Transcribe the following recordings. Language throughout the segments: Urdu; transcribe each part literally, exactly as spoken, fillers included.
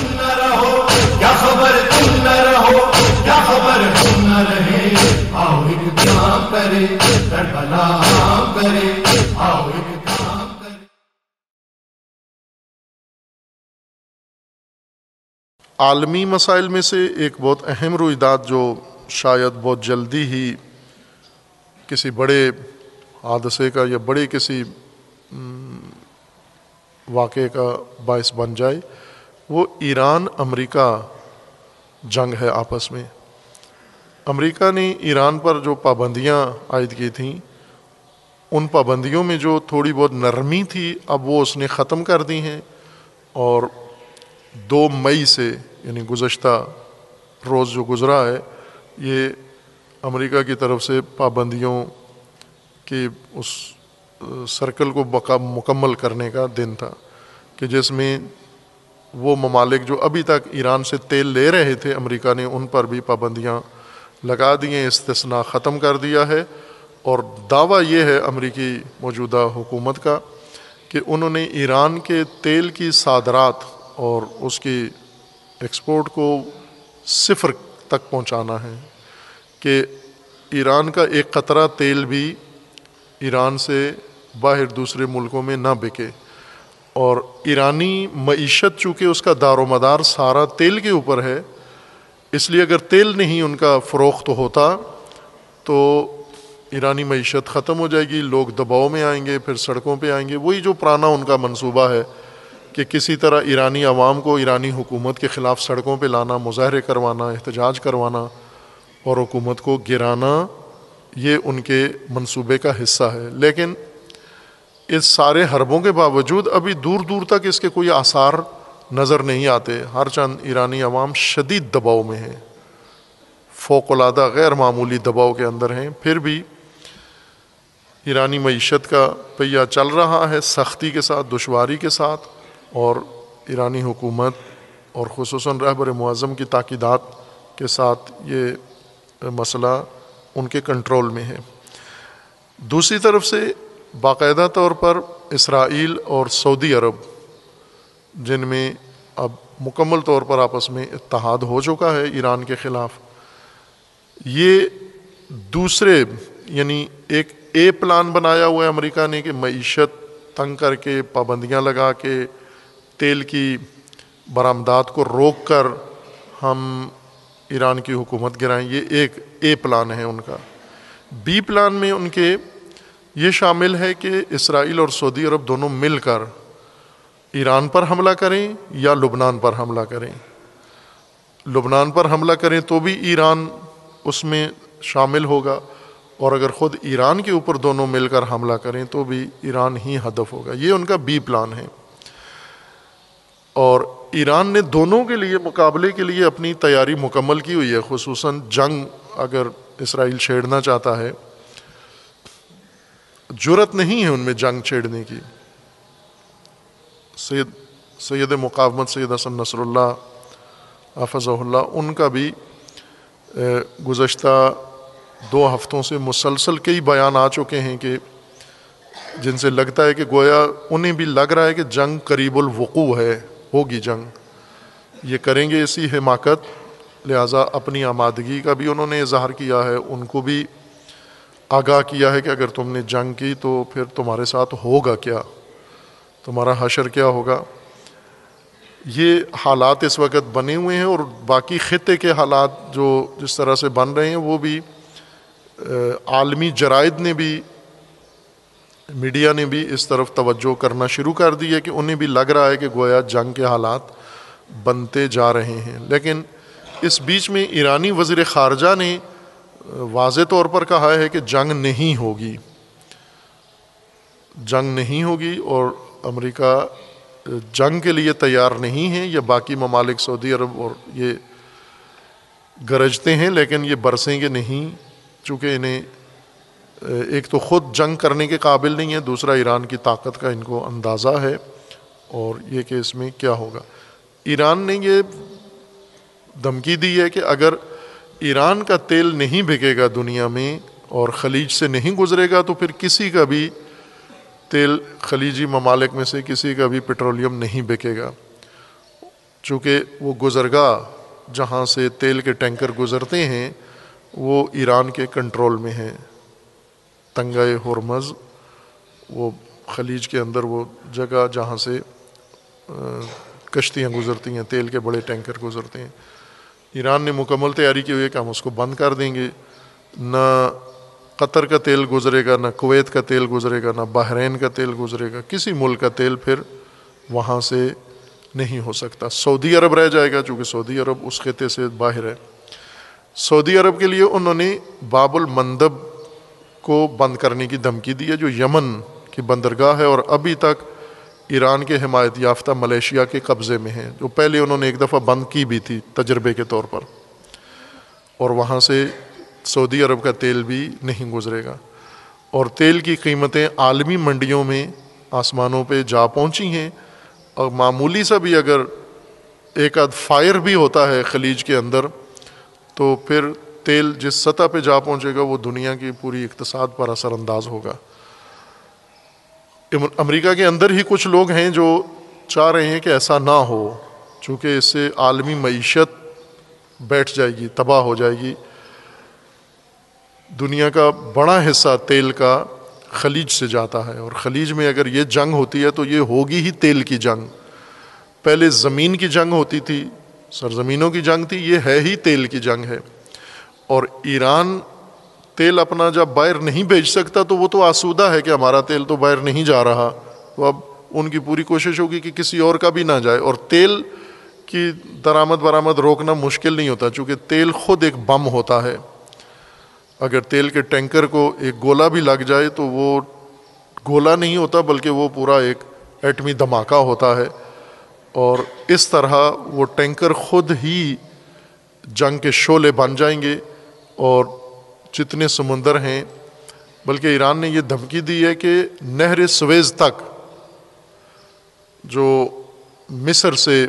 تم نہ رہو، کیا خبر تم نہ رہو، کیا خبر تم نہ رہے، آؤ ایک کام کرے کربلا کرے، آؤ ایک کام کرے۔ عالمی مسائل میں سے ایک بہت اہم رویداد جو شاید بہت جلدی ہی کسی بڑے حادثے کا یا بڑے کسی واقعے کا باعث بن جائے، وہ ایران امریکہ جنگ ہے آپس میں۔ امریکہ نے ایران پر جو پابندیاں عائد کی تھیں، ان پابندیوں میں جو تھوڑی بہت نرمی تھی اب وہ اس نے ختم کر دی ہیں، اور دو مئی سے یعنی گزشتہ روز جو گزرا ہے، یہ امریکہ کی طرف سے پابندیوں کے اس سرکل کو مکمل کرنے کا دن تھا، کہ جس میں وہ ممالک جو ابھی تک ایران سے تیل لے رہے تھے، امریکہ نے ان پر بھی پابندیاں لگا دی ہیں، استثناء ختم کر دیا ہے۔ اور دعویٰ یہ ہے امریکی موجودہ حکومت کا کہ انہوں نے ایران کے تیل کی صادرات اور اس کی ایکسپورٹ کو صفر تک پہنچانا ہے، کہ ایران کا ایک قطرہ تیل بھی ایران سے باہر دوسرے ملکوں میں نہ بکے۔ اور ایرانی معیشت چونکہ اس کا دار و مدار سارا تیل کے اوپر ہے، اس لیے اگر تیل نہیں ان کا فروخت ہوتا تو ایرانی معیشت ختم ہو جائے گی، لوگ دباؤ میں آئیں گے، پھر سڑکوں پہ آئیں گے۔ وہی جو پرانا ان کا منصوبہ ہے کہ کسی طرح ایرانی عوام کو ایرانی حکومت کے خلاف سڑکوں پہ لانا، مظاہرے کروانا، احتجاج کروانا اور حکومت کو گرانا، یہ ان کے منصوبے کا حصہ ہے۔ لیکن اس سارے حربوں کے باوجود ابھی دور دور تک اس کے کوئی آثار نظر نہیں آتے۔ ہر چند ایرانی عوام شدید دباؤ میں ہیں، فوق العادہ غیر معمولی دباؤ کے اندر ہیں، پھر بھی ایرانی معیشت کا پہیہ چل رہا ہے سختی کے ساتھ، دشواری کے ساتھ، اور ایرانی حکومت اور خصوصاً رہبر معظم کی تاکیدات کے ساتھ یہ مسئلہ ان کے کنٹرول میں ہے۔ دوسری طرف سے باقاعدہ طور پر اسرائیل اور سعودی عرب، جن میں اب مکمل طور پر آپس میں اتحاد ہو چکا ہے ایران کے خلاف، یہ دوسرے یعنی ایک اے پلان بنایا ہوا ہے امریکہ نے کہ معیشت تنگ کر کے، پابندیاں لگا کے، تیل کی برآمدات کو روک کر ہم ایران کی حکومت گرائیں۔ یہ ایک اے پلان ہے ان کا۔ بی پلان میں ان کے یہ شامل ہے کہ اسرائیل اور سعودی عرب دونوں مل کر ایران پر حملہ کریں یا لبنان پر حملہ کریں۔ لبنان پر حملہ کریں تو بھی ایران اس میں شامل ہوگا، اور اگر خود ایران کے اوپر دونوں مل کر حملہ کریں تو بھی ایران ہی ہدف ہوگا۔ یہ ان کا بی پلان ہے، اور ایران نے دونوں کے لیے مقابلے کے لیے اپنی تیاری مکمل کی ہوئی ہے۔ خصوصاً جنگ اگر اسرائیل چھیڑنا چاہتا ہے، جرأت نہیں ہے ان میں جنگ چھیڑنے کی۔ سید سید مقاومت سید حسن نصر اللہ حفظہ اللہ، ان کا بھی گزشتہ دو ہفتوں سے مسلسل کئی بیان آ چکے ہیں کہ جن سے لگتا ہے کہ گویا انہیں بھی لگ رہا ہے کہ جنگ قریب الوقوع ہے، ہوگی جنگ، یہ کریں گے اسی حماقت، لہٰذا اپنی آمادگی کا بھی انہوں نے اظہار کیا ہے، ان کو بھی آگاہ کیا ہے کہ اگر تم نے جنگ کی تو پھر تمہارے ساتھ ہوگا کیا، تمہارا حشر کیا ہوگا۔ یہ حالات اس وقت بنے ہوئے ہیں، اور باقی خطے کے حالات جو جس طرح سے بن رہے ہیں وہ بھی عالمی جرائد نے بھی، میڈیا نے بھی اس طرف توجہ کرنا شروع کر دی ہے کہ انہیں بھی لگ رہا ہے کہ گویا جنگ کے حالات بنتے جا رہے ہیں۔ لیکن اس بیچ میں ایرانی وزیر خارجہ نے واضح طور پر کہا ہے کہ جنگ نہیں ہوگی، جنگ نہیں ہوگی، اور امریکہ جنگ کے لیے تیار نہیں ہے۔ یہ باقی ممالک سعودی عرب اور یہ گرجتے ہیں لیکن یہ برسیں گے نہیں، چونکہ انہیں ایک تو خود جنگ کرنے کے قابل نہیں ہے، دوسرا ایران کی طاقت کا ان کو اندازہ ہے، اور یہ کہ اس میں کیا ہوگا۔ ایران نے یہ دھمکی دی ہے کہ اگر ایران کا تیل نہیں بکے گا دنیا میں اور خلیج سے نہیں گزرے گا تو پھر کسی کا بھی تیل، خلیجی ممالک میں سے کسی کا بھی پیٹرولیم نہیں بکے گا۔ چونکہ وہ گزرگاہ جہاں سے تیل کے ٹینکر گزرتے ہیں وہ ایران کے کنٹرول میں ہیں. تنگہ ہرمز وہ خلیج کے اندر وہ جگہ جہاں سے کشتیاں گزرتی ہیں، تیل کے بڑے ٹینکر گزرتے ہیں. ایران نے مکمل تیاری کی ہوئی ہے کہ ہم اس کو بند کر دیں گے. نہ قطر کا تیل گزرے گا، نہ کویت کا تیل گزرے گا، نہ بحرین کا تیل گزرے گا. کسی ملک کا تیل پھر وہاں سے نہیں ہو سکتا. سعودی عرب رہ جائے گا چونکہ سعودی عرب اس خطے سے باہر ہے. سعودی عرب کے لیے انہوں نے باب المندب کو بند کرنے کی دھمکی دی ہے جو یمن کی بندرگاہ ہے اور ابھی تک ایران کے حمایت یافتہ ملیشیا کے قبضے میں ہیں، جو پہلے انہوں نے ایک دفعہ بند کی بھی تھی تجربے کے طور پر، اور وہاں سے سعودی عرب کا تیل بھی نہیں گزرے گا. اور تیل کی قیمتیں عالمی منڈیوں میں آسمانوں پہ جا پہنچی ہیں، اور معمولی سا بھی اگر ایک آدھ فائر بھی ہوتا ہے خلیج کے اندر تو پھر تیل جس سطح پہ جا پہنچے گا وہ دنیا کی پوری اقتصاد پر اثر انداز ہوگا. امریکہ کے اندر ہی کچھ لوگ ہیں جو چاہ رہے ہیں کہ ایسا نہ ہو، چونکہ اس سے عالمی معیشت بیٹھ جائے گی، تباہ ہو جائے گی. دنیا کا بڑا حصہ تیل کا خلیج سے جاتا ہے، اور خلیج میں اگر یہ جنگ ہوتی ہے تو یہ ہوگی ہی تیل کی جنگ. پہلے زمین کی جنگ ہوتی تھی، سرزمینوں کی جنگ تھی، یہ ہے ہی تیل کی جنگ ہے. اور ایران تیل اپنا جب باہر نہیں بھیج سکتا تو وہ تو آسودہ ہے کہ ہمارا تیل تو باہر نہیں جا رہا، تو اب ان کی پوری کوشش ہوگی کہ کسی اور کا بھی نہ جائے. اور تیل کی درآمد برآمد روکنا مشکل نہیں ہوتا، چونکہ تیل خود ایک بم ہوتا ہے. اگر تیل کے ٹینکر کو ایک گولہ بھی لگ جائے تو وہ گولہ نہیں ہوتا بلکہ وہ پورا ایک ایٹمی دھماکہ ہوتا ہے، اور اس طرح وہ ٹینکر خود ہی جنگ کے شعلے بن جائیں گے. اور جتنے سمندر ہیں، بلکہ ایران نے یہ دھمکی دی ہے کہ نہر سویز تک جو مصر سے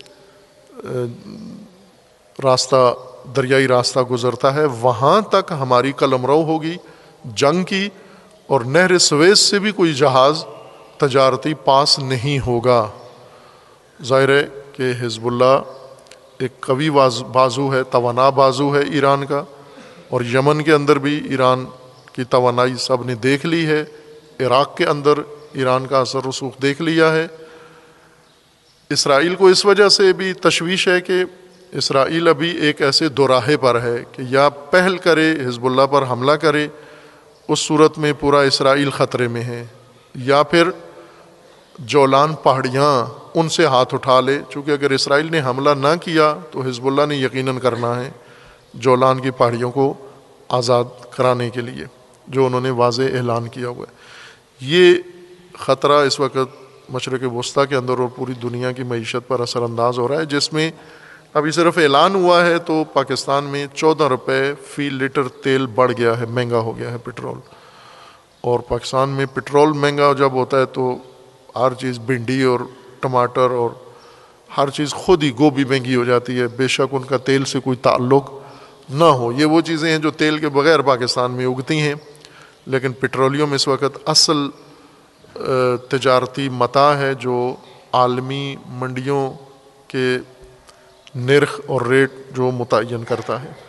راستہ دریائی راستہ گزرتا ہے وہاں تک ہماری قلمرو ہوگی جنگ کی، اور نہر سویز سے بھی کوئی جہاز تجارتی پاس نہیں ہوگا. ظاہر ہے کہ حزب اللہ ایک قوی بازو ہے، توانا بازو ہے ایران کا، اور یمن کے اندر بھی ایران کی توانائی سب نے دیکھ لی ہے. عراق کے اندر ایران کا اثر رسوخ دیکھ لیا ہے. اسرائیل کو اس وجہ سے بھی تشویش ہے کہ اسرائیل ابھی ایک ایسے دوراہے پر ہے کہ یا پہل کرے حزب اللہ پر حملہ کرے، اس صورت میں پورا اسرائیل خطرے میں ہے، یا پھر جولان پہاڑیاں ان سے ہاتھ اٹھا لے. چونکہ اگر اسرائیل نے حملہ نہ کیا تو حزب اللہ نے یقیناً کرنا ہے جولان کی پہاڑیوں کو آزاد کرانے کے لیے، جو انہوں نے واضح اعلان کیا ہوا ہے. یہ خطرہ اس وقت مشرق وسطیٰ کے اندر اور پوری دنیا کی معیشت پر اثر انداز ہو رہا ہے، جس میں ابھی صرف اعلان ہوا ہے تو پاکستان میں چودہ روپے فی لیٹر تیل بڑھ گیا ہے، مہنگا ہو گیا ہے پیٹرول. اور پاکستان میں پیٹرول مہنگا جب ہوتا ہے تو ہر چیز، بھنڈی اور ٹماٹر اور ہر چیز، خود ہی گوبھی مہنگی ہو جاتی ہے، بے شک ان کا تیل سے کوئی تعلق نہ ہو. یہ وہ چیزیں ہیں جو تیل کے بغیر پاکستان میں اگتی ہیں، لیکن پیٹرولیم اس وقت اصل تجارتی متاع ہے جو عالمی منڈیوں کے نرخ اور ریٹ جو متعین کرتا ہے.